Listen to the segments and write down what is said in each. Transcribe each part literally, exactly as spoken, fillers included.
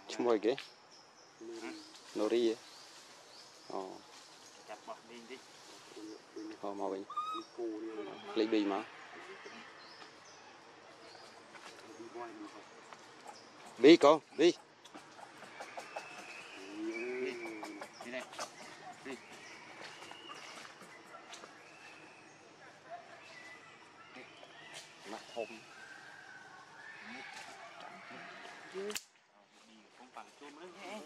Cuma cái nori oh oh mau vậy lấy bì mà bì con bì mặt hồng không bằng chôm nữa nhé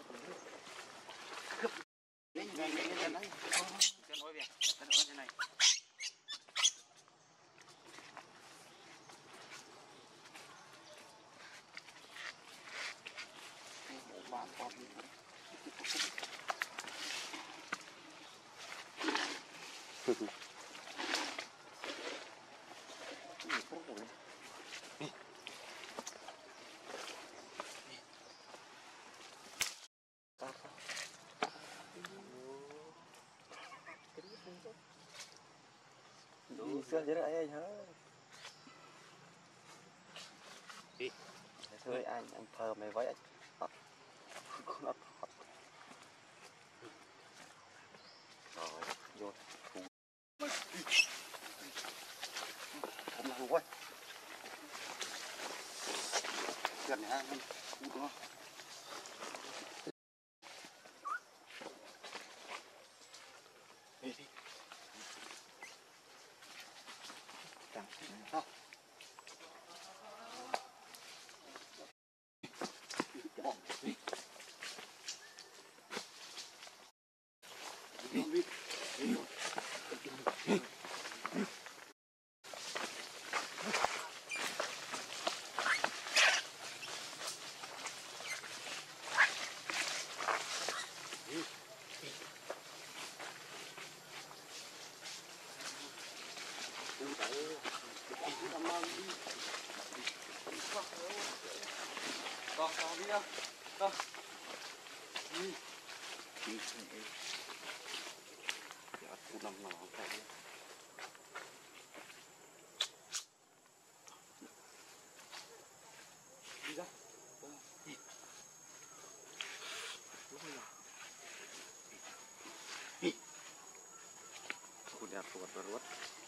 lên lên lên lên đấy chân ôi kìa chân ôi thế này bạn con đủ xưa vậy đấy hả đi thôi anh anh thờ mày với anh con ấp rồi vô không làm quay gần ha không có đi đi chẳng sao con con đi đâu con đi đi giờ tôi nằm nằm không phải đi ra đi đi udah kuat beruat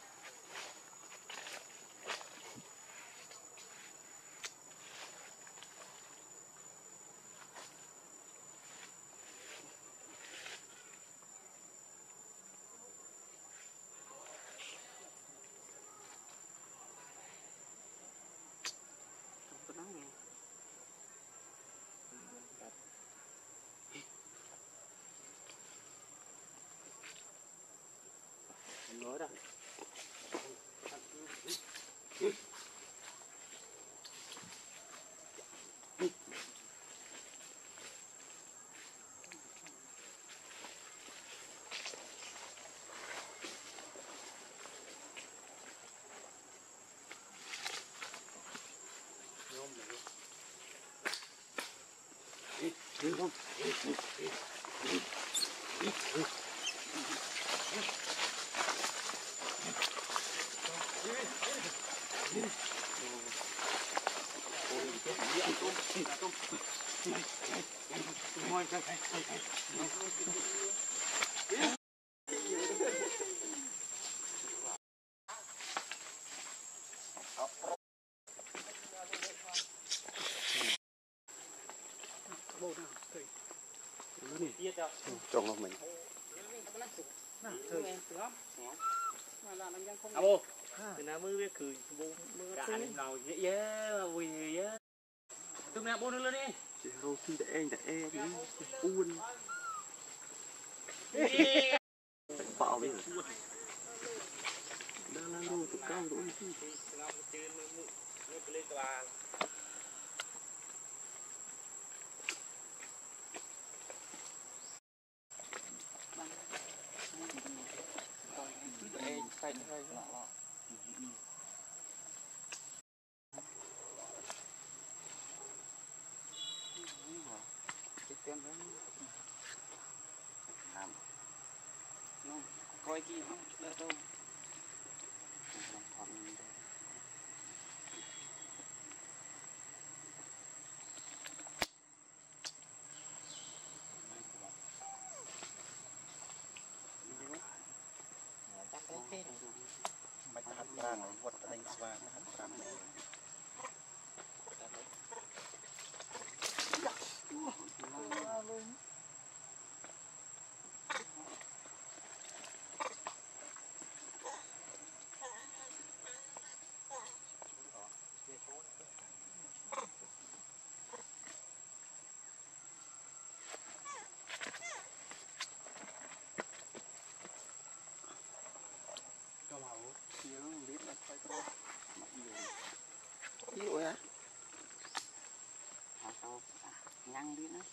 nói đó đi không trồng nó mình abo từ nào mới biết cười bố mới cả lên đầu dễ dễ vui dễ từ nào bố lên đi chị rô xin để anh để em uôn bạo đi đang làm đồ tụi cao rồi Hãy subscribe cho kênh Ghiền Mì Gõ để không bỏ lỡ những video hấp dẫn. ràng vật đánh vàng ràng Yêu hả? nhăn đi nữa.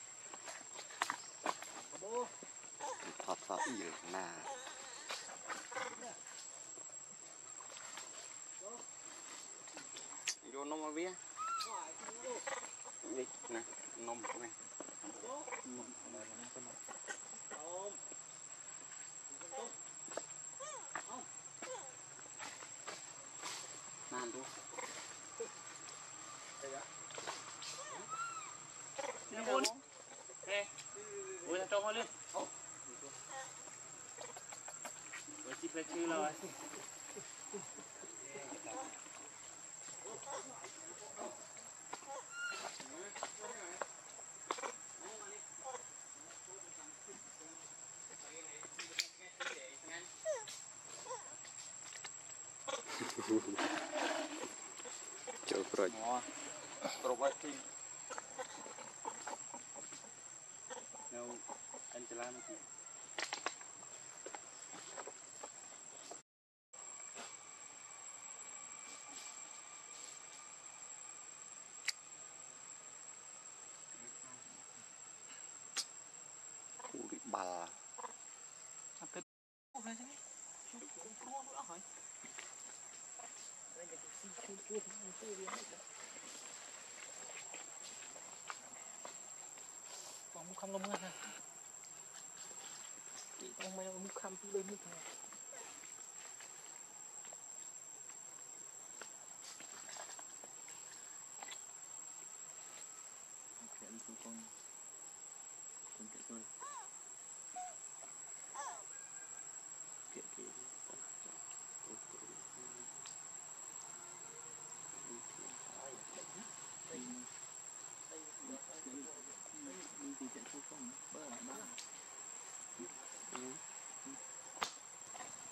Thật sợ yêu nà. Vô nông mà bia. Đi nè, nông của mày. Nàn luôn. Nè bún. Nè. Ui là trông lên. Ui chích lên chư rồi. Chờ rồi. Rồi vậy thì Nào anh sẽ làm gì? Ui bị bà. ông không lông ha. Chị ông mày ông không đi lên như thế. Chuyện của con con cái tôi kệ kệ đi thì chạy không không bơ là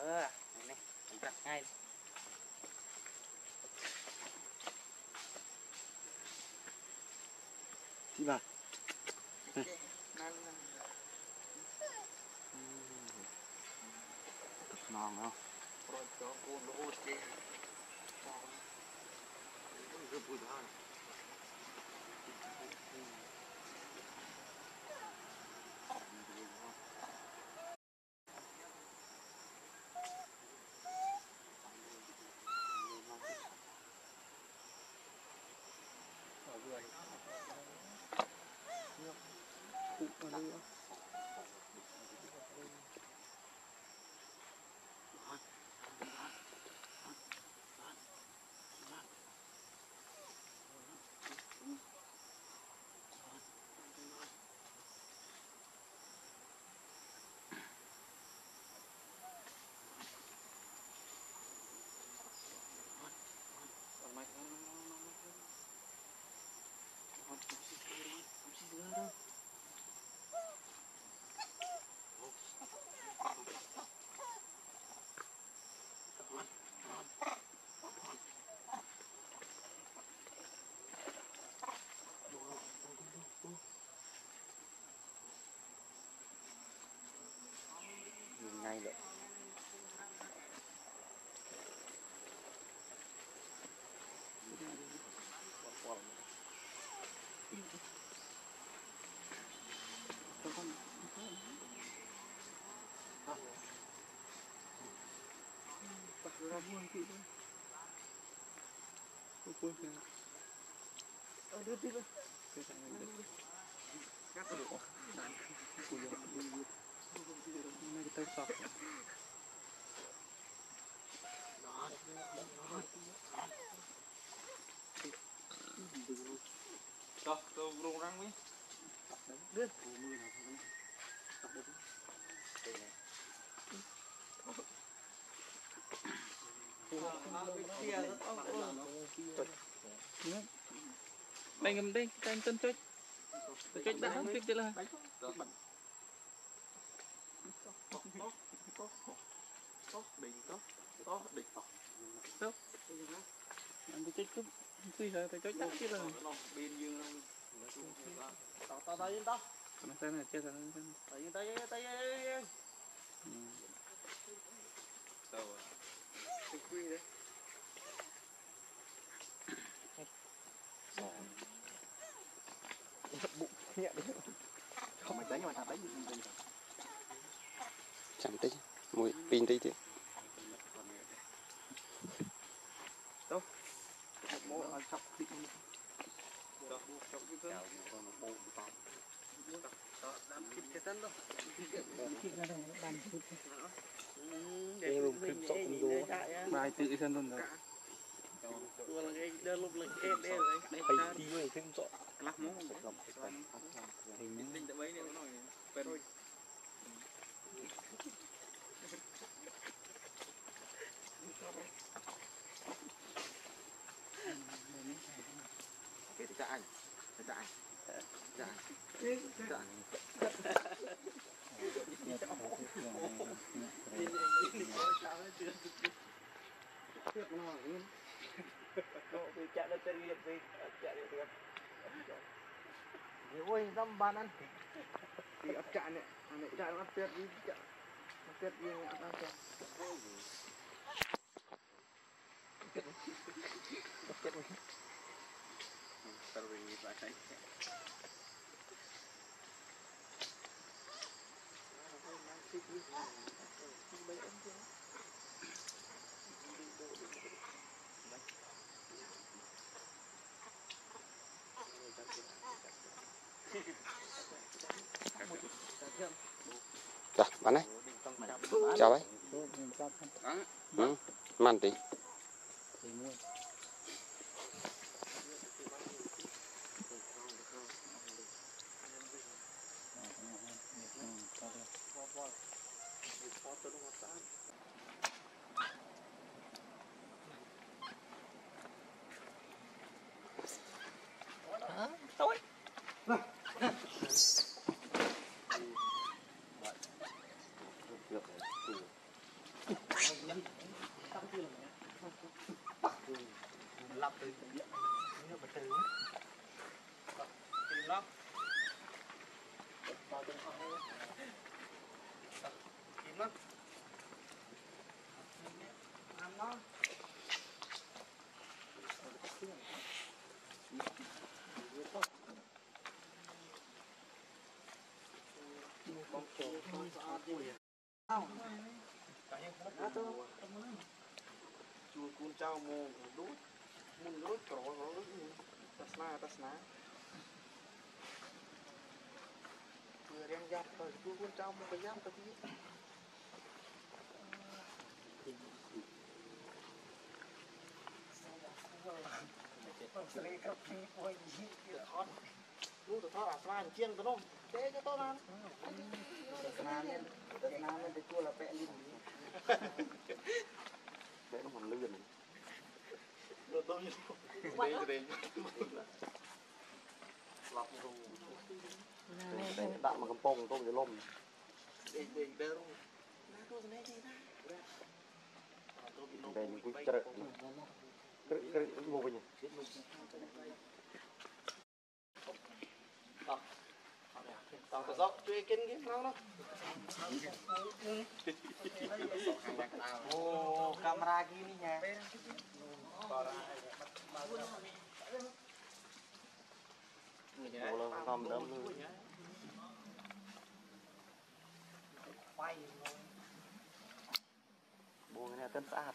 ờ này đặt ngay đi vào ngon không rồi cho cô lỗ chê cái bụi đó ngay được Rồi, tôi rung răng đi. Đưa. Đây ngầm đây, canh tân chết. Chết đã không chết là. Anh chết cúp. Suy ra tôi chết đã chết là. Tao tao tao yên tao. Nó tên là chết rồi. Tao yên tao yên tao yên. Đâu à? Cái quy đấy. bụng nhẹ đấy không phải đánh mà thằng đánh chạm tích mùi pin tí chứ đâu bố ở chọc đi Chọc chọc cái cơn. Đám thịt cái thân đâu. Thịt ra đây đám thịt. Để mình sộn vô. Bài tự thân luôn rồi. Vừa là cái đơn lúc là cái đây rồi. phải đi với thêm sộn Lắc móng. Định tự mấy này nó nói quen rồi. cái thì anh thì anh thì anh thì anh ôi dăm bàn ăn thì ấp chạn này này chạn ấp tiết đi chạn ấp tiết đi ấp ăn tiết ấp tiết đi tao đi lại thấy dạ bạn này chào ấy ừ mặn tí Thôi. chua cuốn trao mồ đốt mùn đốt cỏ đốt tas na tas na vừa đang giáp rồi chua cuốn trao mồ cái giáp cái gì lu tụi thọ à chiên tụi nó thế cho tôi ăn na lên na lên để chua là vẽ lên vẽ nó còn lươn rồi tôi đây đây lọc đồ đạn mà cầm pông tôi để lom đây đây đây luôn đây mình cũng chờ cái cái ngô bình tao tao dọc chơi kinh cái nào đó ô camera kia đi nha ô là cầm đâm luôn bùa cái này tên sát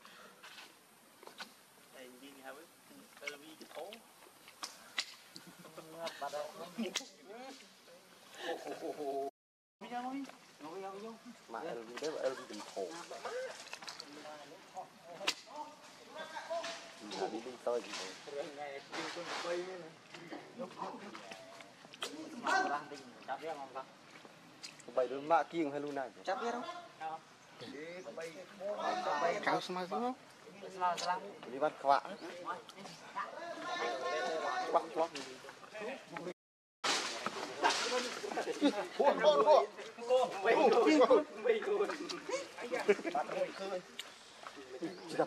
đây đi nghe với đây là vi cái thố bắt đầu mà em đi đấy em đi tìm thổ mà đi đi tơi gì vậy bảy đứa mạ kiêng hay luôn này chắc biết không kéo smart không đi bắt khóa bắt khóa buông buông buông mấy con mấy con bắt rồi khơi chặt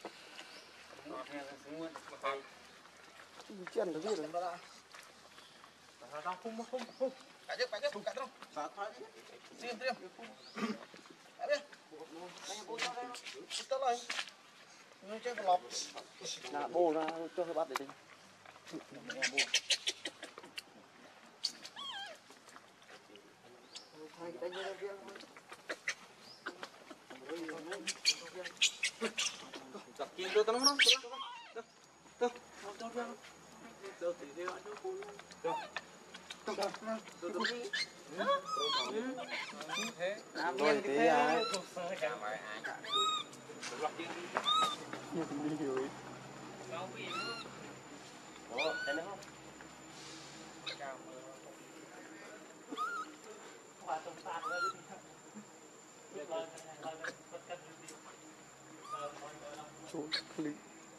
chân nó biết rồi sao không không không cả chứ cả chứ không cả đâu sao thoát riêng riêng cả đi tới rồi nó chơi lọc là bô ra cho hơi bắt để đi chặt kiêng tôi tao nó đâu đâu đâu đâu thì theo anh nó đâu đâu đâu đâu đi làm viên thì thế à chào mày ai lọc kiêng đi đi rồi ủa thấy nó không chào qua tông sạt ra đi xuống clip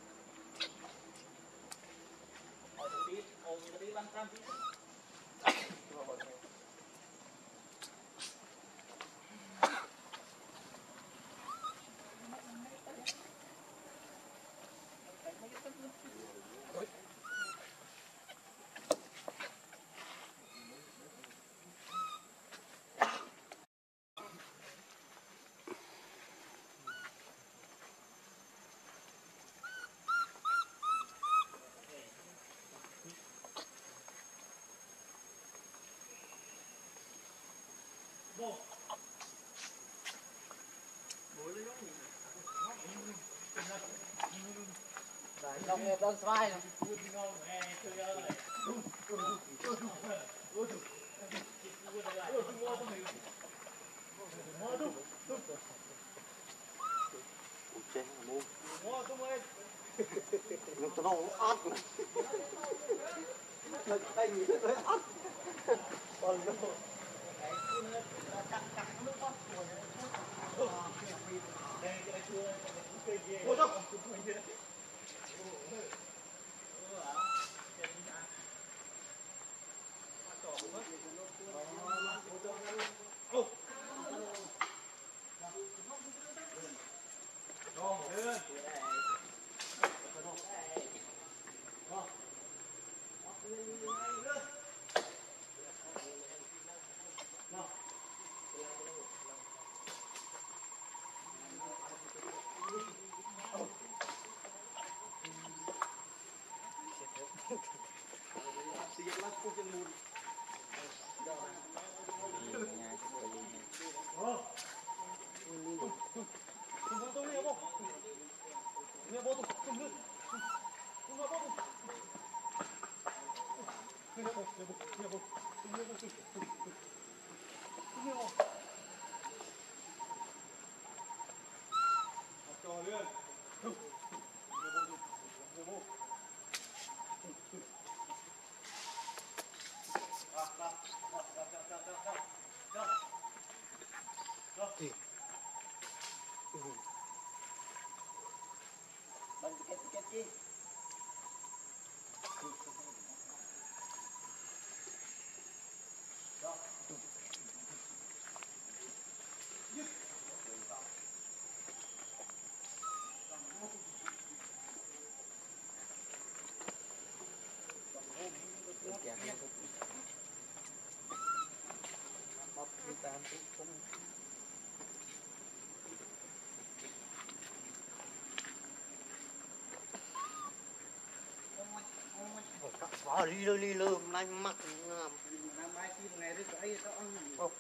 Long nghe đơn sai này. Nó nó ớt. Nó tay gì nó ớt. Còn nó cắt cắt nước ớt. Ôi đâu. Bỏ đi lơ đi lơ nay mắc Năm mai chim ngày đấy cái đó ăn.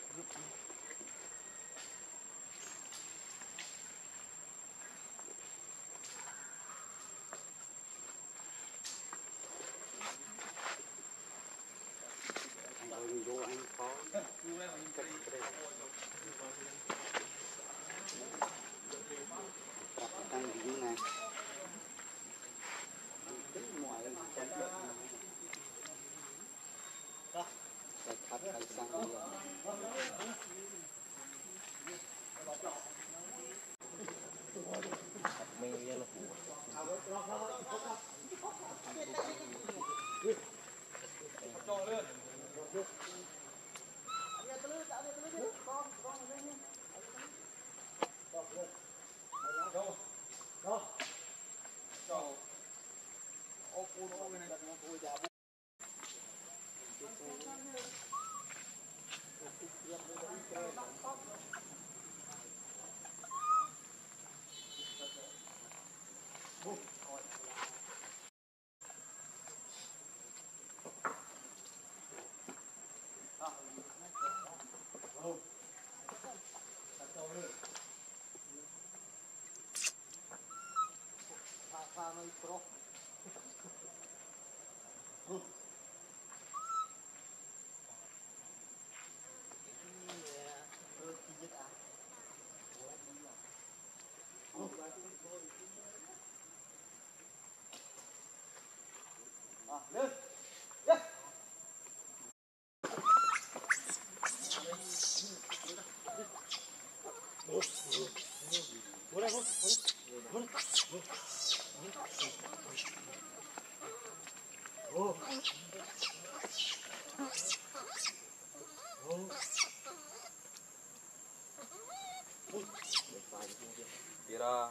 Tira.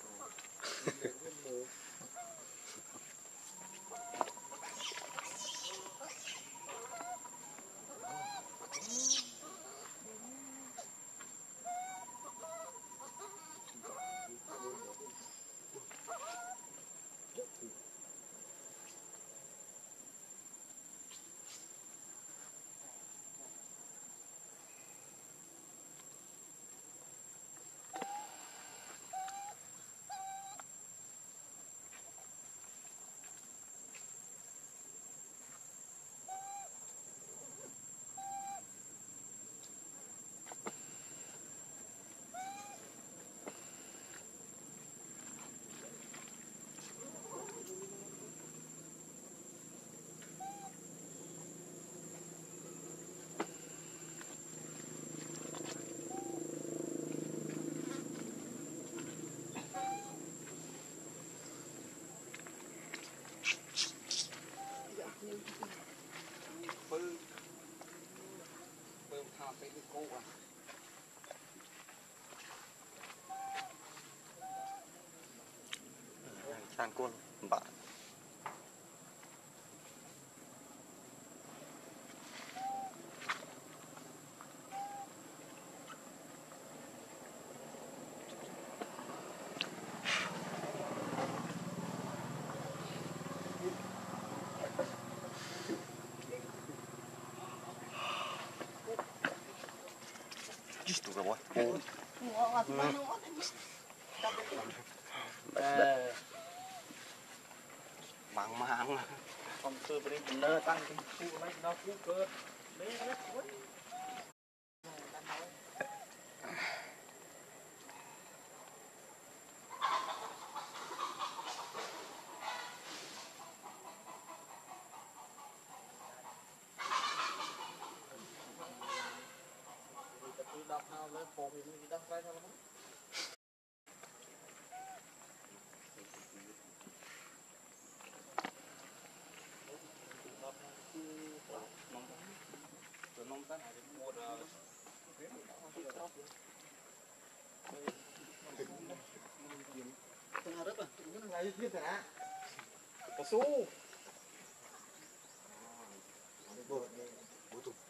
Chan côn bạn. Gisto rồi boy. Mang mang. Không cơ bên đây nơ tăng cái khu này nó khu cơ. Đấy rất quá. phong ini kita try sama kamu. Pengarap ah. Ini nggak gitu ya. Kesu. Butuh.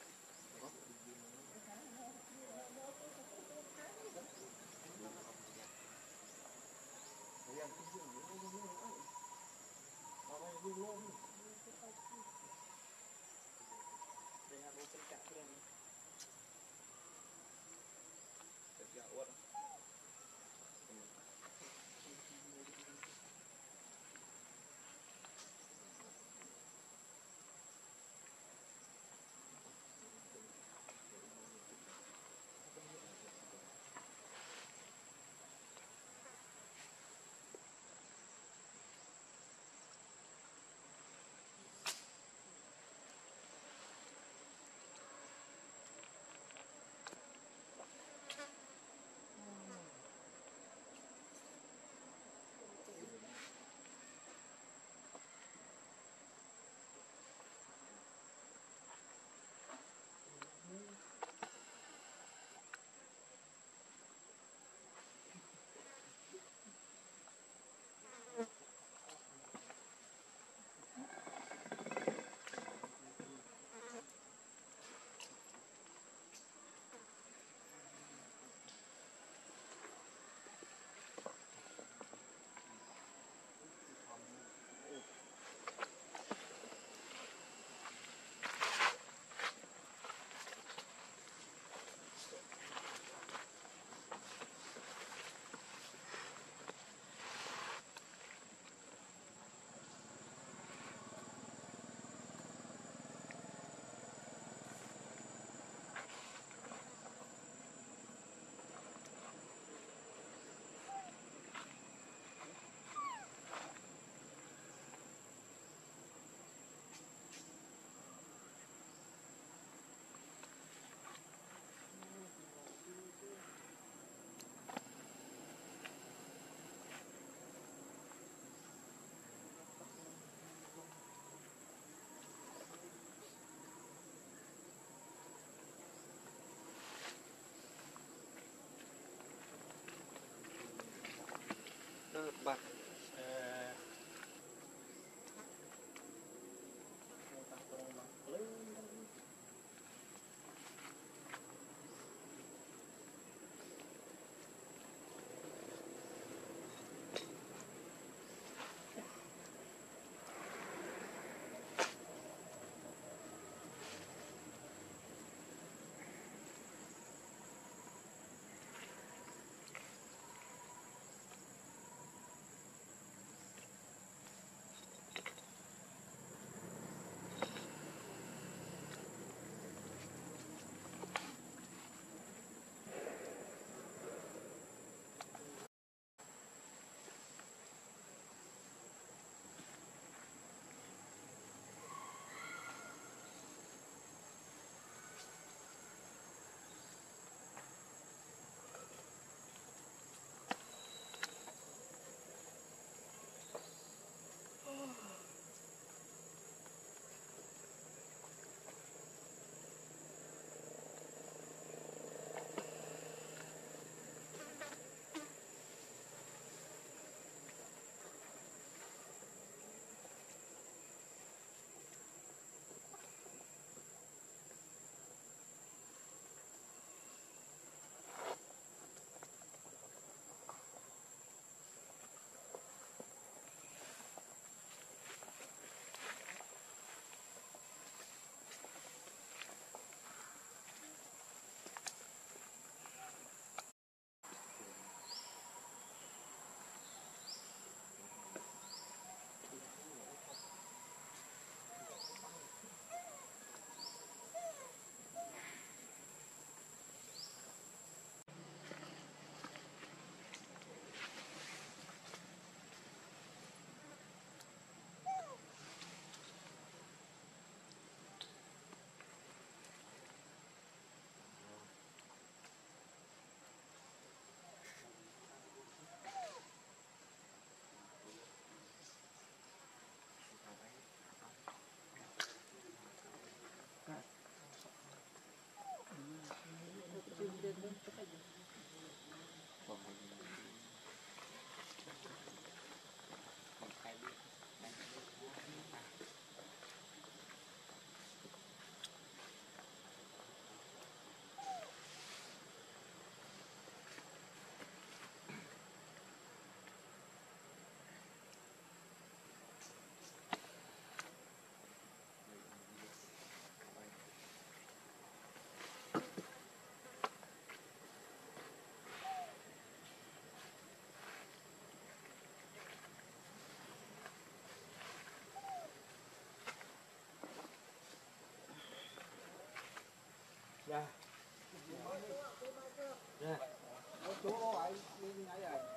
bay lên ngay rồi.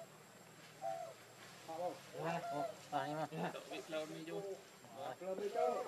Phải mà. Bị lâu mi vô. Rồi đi đâu?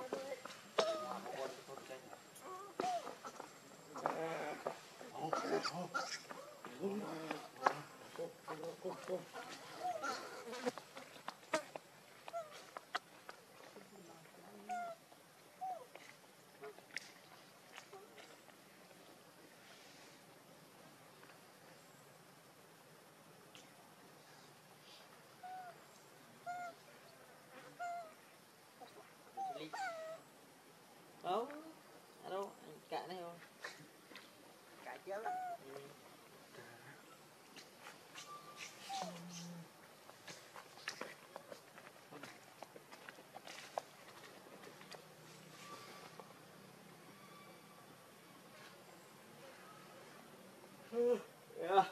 Đâu? À đâu? Anh cạn này không? Cả chéo lắm. Yeah.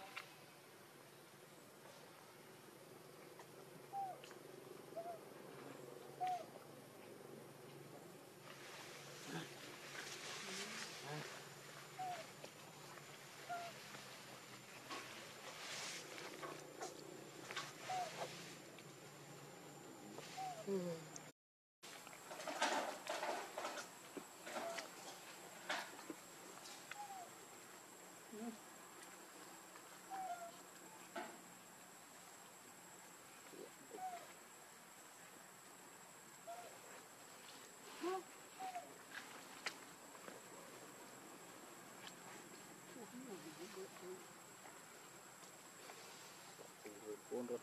Cuốn rồi.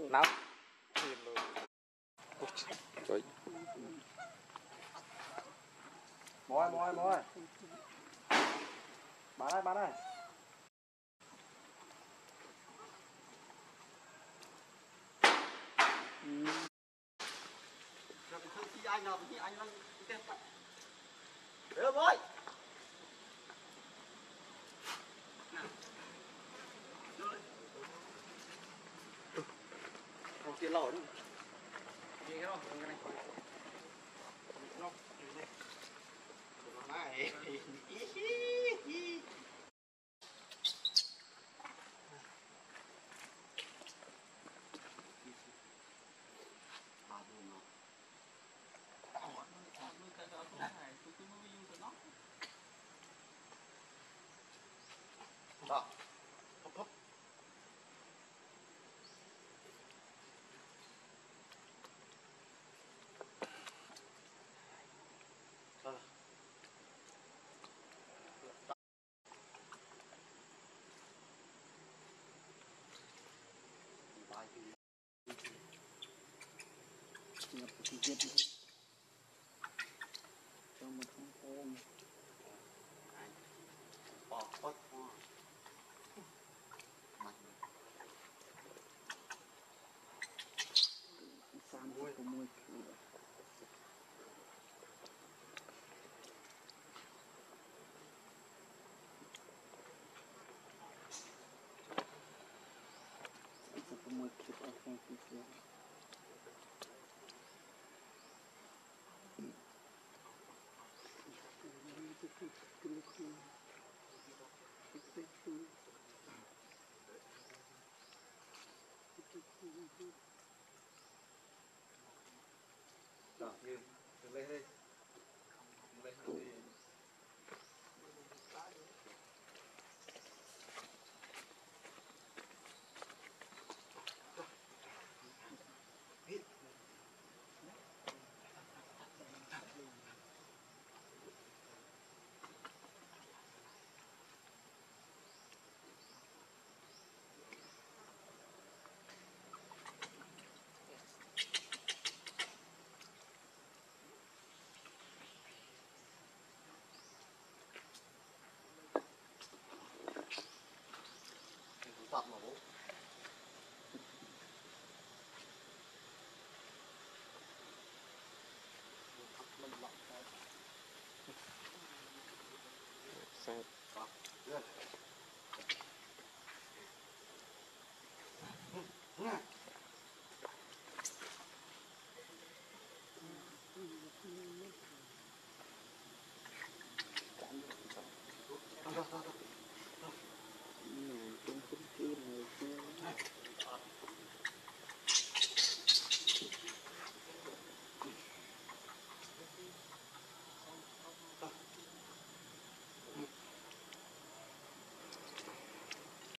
nào trời mồi mồi mồi bán ơi bán ơi anh nào thì anh đang được rồi không tiền lẩu nữa gì cái đó cái này nó này đó hấp hấp bỏ bớt Sam vui của môi môi clip ở trong video Rồi, lên lên đi. Lên đi. Tập mà bố. sao Rồi,